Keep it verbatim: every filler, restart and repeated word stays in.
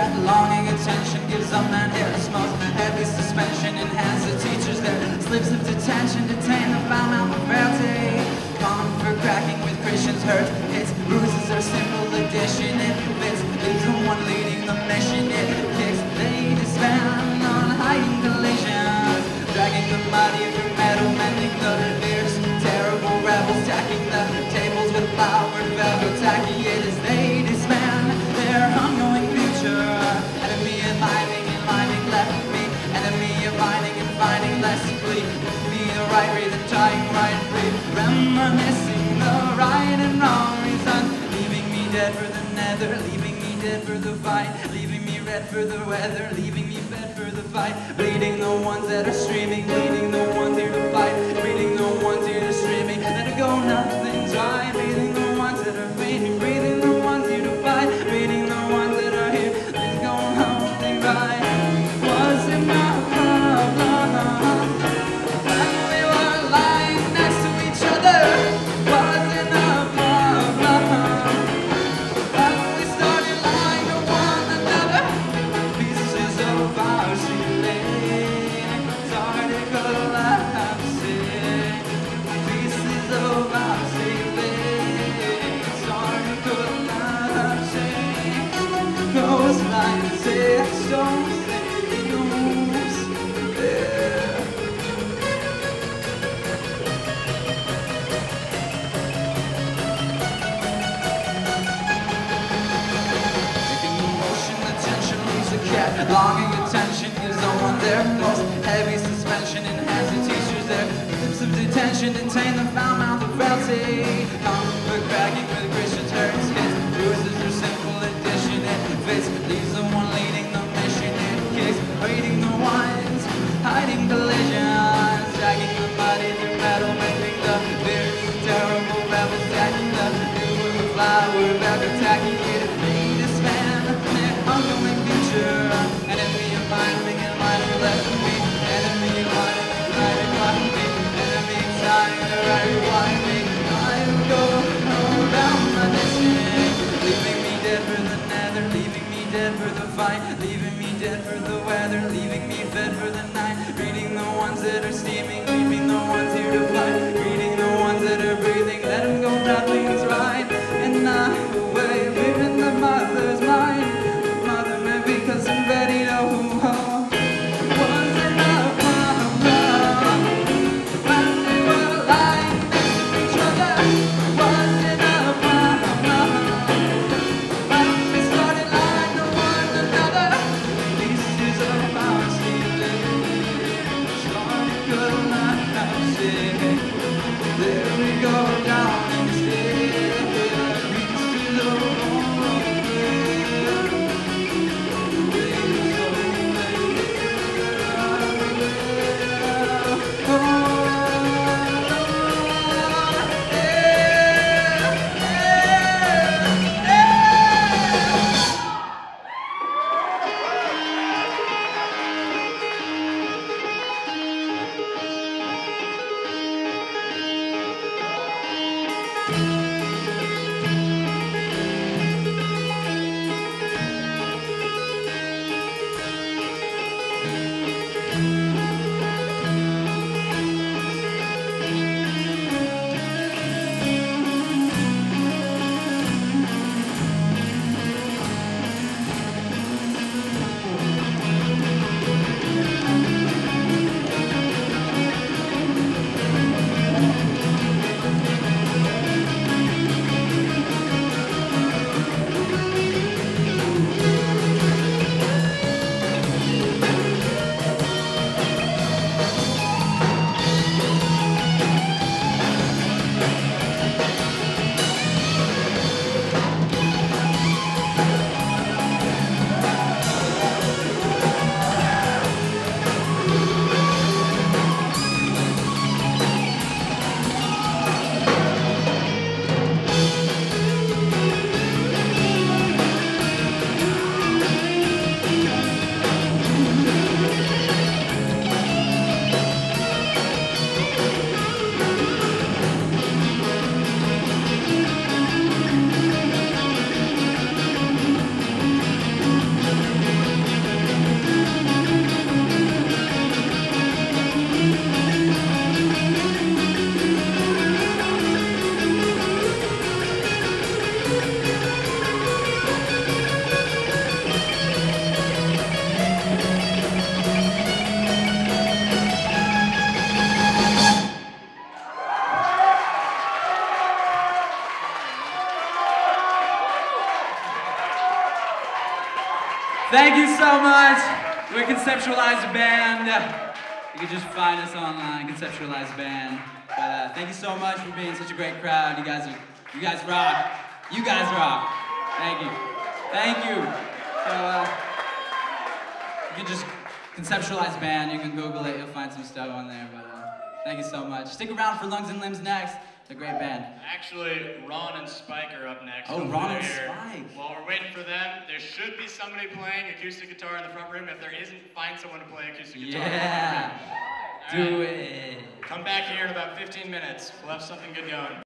cat. Longing attention gives a man his most heavy suspension. Enhance the teachers their slips of detention. Detain the foul mouth of frailty. Common for cracking with Christians hurt. Its bruises are simple addition. It fits, leaves the one leading the mission. It kicks, they disband on hiding collisions. Dragging the mighty through metal, mending the fierce, terrible rebels, stacking the tables with flowered velvet. Tacky it is they disband their ongoing future. Enemy enlivening, enlivening left me. Enemy abiding and finding less bleak. Me the right reason, tying right free. Reminiscing the right and wrong reason. Leaving me dead for the nether, leaving me dead for the fight. Leaving me red for the weather, leaving me fed for the fight. Bleeding the ones that are streaming, bleeding the ones here to fight. Bleeding the ones here to streaming, let it go, nothing's right. Bleeding the ones that are fading, breathing the ones here to fight. Bleeding the ones that are here, let's go, nothing's right. Was it my problem? When we were lying next to each other, was it a problem? When we started lying to one another, pieces of our ceiling started collapsing. Pieces of our ceiling started collapsing. Coastlines, stones, signals, yeah. Taking emotion, attention leaves a cat. Longing attention gives the one their most heavy suspension. Enhance the teachers their lips of detention. Detain the foul mouth of frailty. Common for cracking with Christians hurts. Hits, bruises are simple addition. It fits, leaves the one leading the mission. It kicks, waiting the ones, hiding collisions. Dragging the body through metal, mending the fierce, terrible rebels. Stacking the new with the flower, velvet, attacking it. They disband their ongoing future. Enemy of mine, and mine left me. Enemy of mine, right and left me. Enemy time, the right one me. I will go around my mission. Leaving me dead for the nether, leaving me dead for the fight. Leaving me dead for the weather, leaving me fed for the night. Reading the ones that are steaming, leaving the ones here to fight. Reading the ones that are breathing, let them go, nothing's right. And I away, living the mother's mind. Mother man, because I'm ready to who home. Was it a problem? When we were lying next to each other, was it a problem? When we started lying to one another, pieces of our ceiling started collapsing. There we go, down and still, pieces of our Thank you so much. We're Conceptualize Band. You can just find us online, Conceptualize Band. But uh, thank you so much for being such a great crowd. You guys are, you guys rock. You guys rock. Thank you. Thank you. So uh, you can just Conceptualize Band. You can Google it. You'll find some stuff on there. But uh, thank you so much. Stick around for Lungs and Limbs next. It's a great band. Actually, Ron and Spike are up next. Oh, Ron and Spike. While we're waiting for them, there should be somebody playing acoustic guitar in the front room. If there isn't, find someone to play acoustic guitar. Yeah. In the front room. Do All right. it. Come back here in about fifteen minutes. We'll have something good going.